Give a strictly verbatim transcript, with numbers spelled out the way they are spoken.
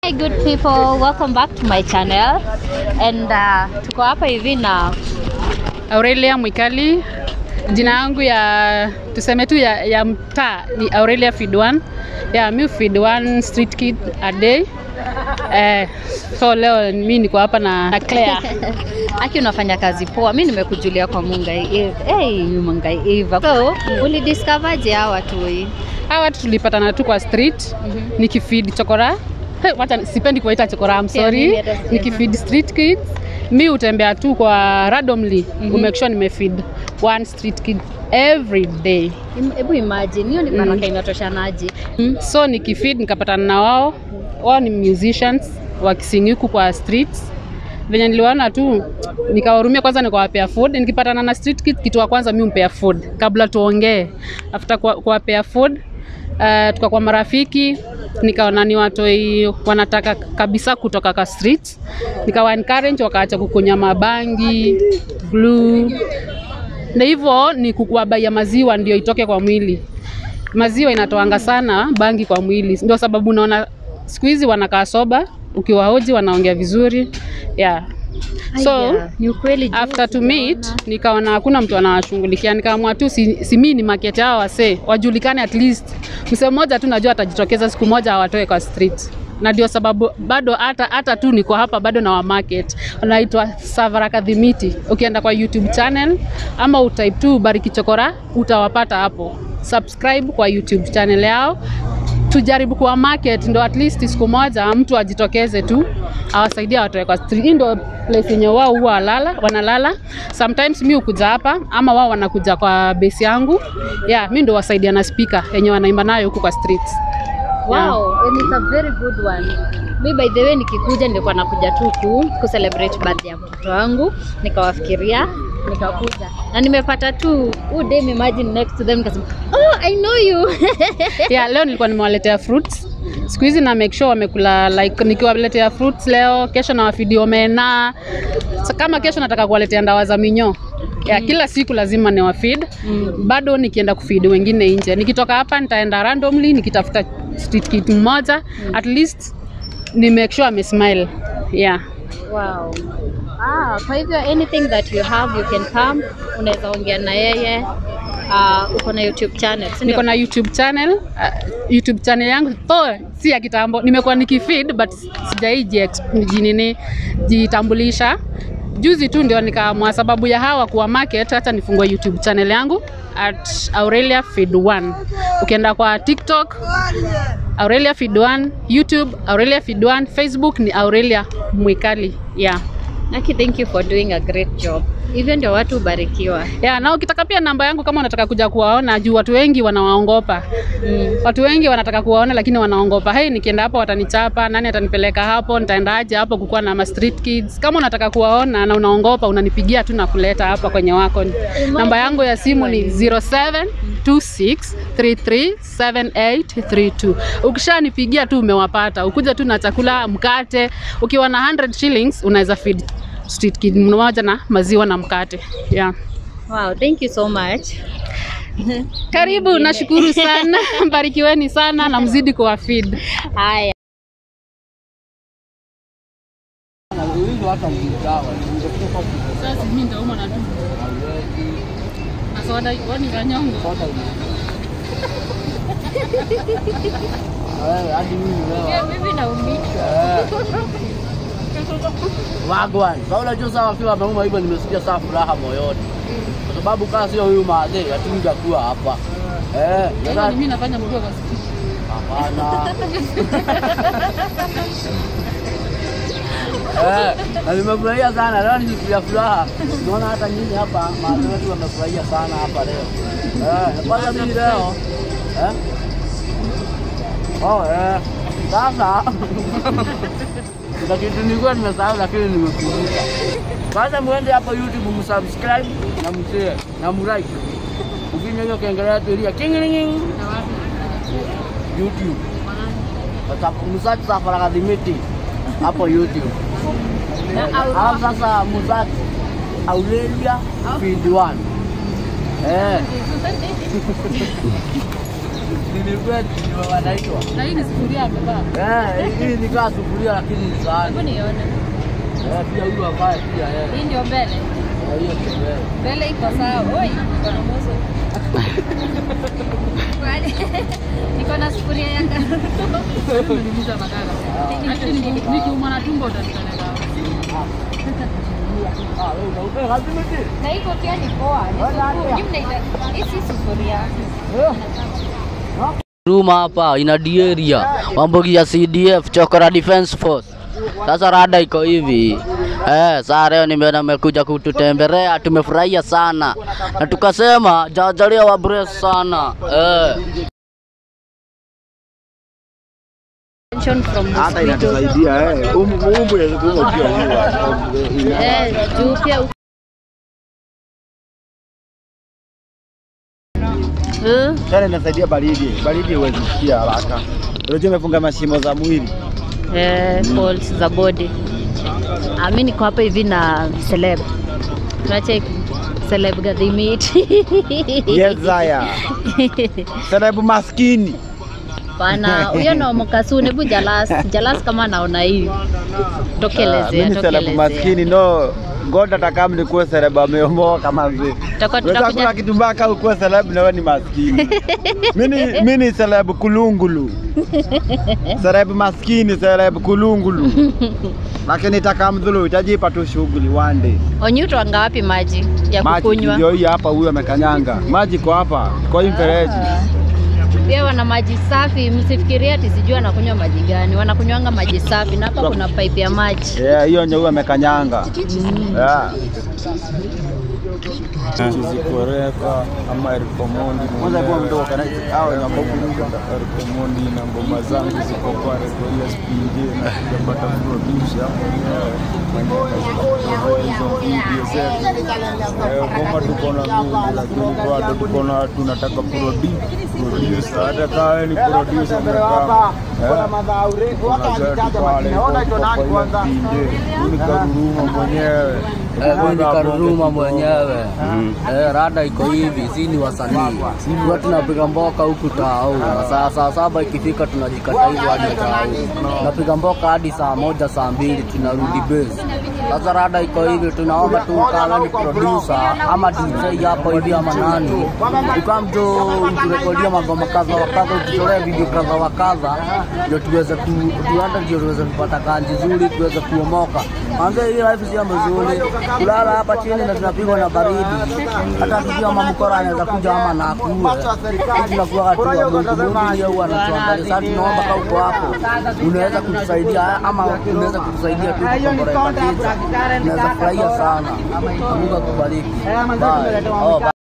Hi good people, welcome back to my channel. And uh, tuko hapa hivi na Aurelia Mwikali. Jina yangu ya tuseme tu ya, ya mtaa ni aureliafeed one. Yeah, mi feed one street kid a day. Eh, so leo mimi niko hapa na, na Claire. Aki unafanya kazi poa. Mimi nimekujulia kwa Mungai Eve. Hey, Mungai Eve. So, uli discover je hawa watu hii? Hawa watu tulipatana tu kwa street. Mm -hmm. Nikifeed chokora. Hey, wacha sipendi kuita chokora, I'm sorry. Yeah, nikifeed street kids. Mi utembea tu kwa randomly. Mm -hmm. Make sure nimefeed one street kid every day. Hebu imagine, hiyo ni baraka mm. inatoshanaje. Mm. So nikifeed nikapatana na wao. Wao ni musicians wakising huku kwa streets. Venye niliwaona tu nikawahurumia, kwanza nikawapea food. Nikipatana na street kids kitu wa kwanza mimi umpea food kabla tuongee. After kuwapea food uh, tukakuwa marafiki. Nikaona ni watu wanataka kabisa kutoka kwa streets. Nikawa encourage wakaacha kukunya mabangi, blue. Na hivyo ni kukuwabai maziwa ndio itoke kwa mwili. Maziwa inatoanga sana bangi kwa mwili. Ndio sababu unaona siku hizi wanakaa soba, ukiwahoji wanaongea vizuri. Yeah. So, ni ukweli after to meet, nikaona hakuna mtu anawashughulikia. Nikaamua tu si, si mimi ni market hao wase, wajulikane at least. Msemo mmoja tu najua atajitokeza siku moja awatoe kwa street. Na ndio sababu bado hata hata tu niko hapa bado na wa market. Wanaitwa Safara Gathimiti. Ukienda kwa YouTube channel ama utype tu barikichokora utawapata hapo. Subscribe kwa YouTube channel yao. Tujaribu kwa market ndo at least siku moja mtu ajitokeze tu awasaidia watu kwa street. Ndio place yenye wao huwa walala, wanalala. Sometimes mimi ukuja hapa ama wao wanakuja kwa base yangu. Yeah, mimi ndo wasaidia na speaker yenye wanaimba nayo huko kwa streets. Wow, yeah. And it's a very good one. Me by the way nikikuja nilikuwa nakuja tu ku celebrate birthday ya mtoto wangu, nikawafikiria, nikakuja. Na nimepata tu u dem imagine next to them nikasema, "Oh, I know you." Yeah, leo nilikuwa nimewaletea fruits. Siku hizi na make sure wamekula, like nikiwaletea fruits leo, kesho na wafeed omena. So, kama kesho nataka kuwaletea ndawa za minyo. Yeah, mm. Kila siku lazima ni wafeed. Mm. Bado nikienda kufeed wengine nje. Nikitoka hapa nitaenda randomly nikitafuta street kid mmoja. Mm. At least ni make sure ame smile. Yeah. Wow. Ah, kwa hivyo anything that you have you can come, unaweza ongea na yeye. Uh, uko na YouTube channel? Niko na YouTube channel. Uh, YouTube channel yangu to si ya kitambo. Nimekuwa nikifeed but sijaiji jinini jitambulisha. Juzi tu ndio nikaamua sababu ya hawa kuwa market hata nifungue YouTube channel yangu at aureliafeed one. Ukienda kwa TikTok aureliafeed one, YouTube aureliafeed one, Facebook ni Aurelia Mwikali. Yeah. Naki, thank you for doing a great job. Even ndio watu barikiwa. Yeah, na ukitaka pia namba yangu kama unataka kuja kuwaona, juu watu wengi wanawaongopa. Mm. Watu wengi wanataka kuwaona lakini wanaongopa. Hey, nikienda hapo watanichapa, nani atanipeleka hapo, nitaendaje hapo kukuwa na ma street kids. Kama unataka kuwaona na unaongopa, unanipigia tu na kuleta hapa kwenye wako. Namba yangu ya simu ni zero seven two six three three seven eight three two. Ukishanipigia tu umewapata. Ukuja tu na chakula, mkate. Ukiwa na one hundred shillings unaweza feed street kid mmoja na maziwa na mkate. Yeah. Wow, thank you so much. Karibu, nashukuru sana. Mbarikiweni sana na mzidi kuwa feed. Haya. Sasa mimi ndio umo na tu. Asoda wani ganyongo. Eh, hadi mimi leo. Mimi naumia. Wagwan. Saula juu sawa kiwa ameuma hivyo nimesikia sana furaha moyoni. Kwa sababu kama sio huyu maadhe hatunga kuwa hapa. Eh, sasa mimi nafanya mdogo kwa siku. Hapana. Eh, na nimefurahia sana leo, ni furaha. Unaona hata nyinyi hapa maadhe wetu wamefurahia sana hapa leo. Eh, kwanza mimi leo. Eh? Oh, eh. Sasa na kitu nilikuwa nimesahau lakini nimekumbuka. Kwanza muende hapo YouTube msubscribe na mshare na mlike. Ukinya hiyo kengele tulia kingiling na wapi? YouTube. Sasa msachi Safara Gathimiti hapo YouTube. Alafu sasa msachi aureliafeed one. Eh. Nilikuwa ndio wanaitwa. Na hii ni sufuria amevaa. Eh, hii ni kama sufuria lakini ni sahani. Hebu nione. Eh, pia huyu hapa pia yeye. Hii ndio mbele. Eh, hiyo ndio mbele. Mbele iko sawa. Oi, kuna mozo. Niko na sufuria ya karurumo. Niliuza madara. Lakini nikiuma na tumbo utanipeleka. Ah, wewe unaupe Gathimiti. Na iko pia ni poa. Ni mnaita hii si sufuria. Ruma hapa ina dieria mambo ya C D F Chokora Defense Force. Sasa rada iko hivi. Eh, sasa leo nimeona mmekuja kututembelea, tumefurahia sana. Na tukasema jajalia wa brace sana. Eh. From hata inatusaidia eh umbu ya kuwa jua eh juu pia eh tena inasaidia baridi baridi huwezi kusikia haraka. Unajua umefunga mashimo za mwili eh folds za body. Ah, mimi niko hapa hivi na celeb. Tunacheki celeb Gathimiti. yes haya celeb maskini Bana, huyo na mkasuni hebu jalas, jalas kama naona hivi. Tokelezea, tokelezea. Mimi maskini no, God atakam ni kuwa celeb ameomoa kama vile. Tutakuja kuna kitu mbaya ukuwa celeb na wewe ni maskini. Mimi mimi ni celeb kulungulu. Celeb maskini, celeb kulungulu. Lakini nitakamdhulu itajipa tu shughuli one day. Onyuto anga wapi maji ya kukunywa? Maji ndio hii hapa, huyo amekanyanga. Maji kwa hapa, kwa hii mfereji. Pia wana maji safi, msifikirie ati sijui anakunywa maji gani. Wanakunywanga maji safi na hapa kuna pipe ya maji. Yeah, hiyo ndio huyo amekanyanga. Mm. Yeah. Zikoreka ama omondi kwanza kwa mdogo kana hao na omondi na ngoma zangu ziko pale kwa hiyo spindi na kupata produce hapo mwenyewe kama tuko na mimi lakini bado tuko na tunataka produce produce hata kama ni produce kama kuna madhao refu hata akitaja makina. Naona hiyo nani kwanza ni karurumo mwenyewe. Eh, ni karurumo mwenyewe. Eh, rada iko hivi, si ni wasanii. Si watu tunapiga mboka huku tao. Saa saa saba ikifika tunajikata hizo hadi tao. Tunapiga mboka hadi saa moja saa mbili tunarudi base. Sasa rada iko hivi, tunaomba tu kama ni producer ama D J hapo hivi ama nani. Ukamjo ukirekodia magoma kadha wa kadha, ukitolea video kadha wa kadha, ndio tuweze ku tuanda ndio tuweze kupata kanji nzuri, tuweze kuomoka. Anza hii life si mzuri. Kulala hapa chini na tunapigwa na baridi. Hata tukiwa mamkora anaweza kuja ama na kuua. Tunakuwa watu wa Mungu au anatuangalia. Sasa tunaomba kwa uko hapo. Unaweza kutusaidia ama unaweza kutusaidia tu kukomboa tatizo. Tunaweza furahia sana. Mungu akubariki. Bye. Oh, bye.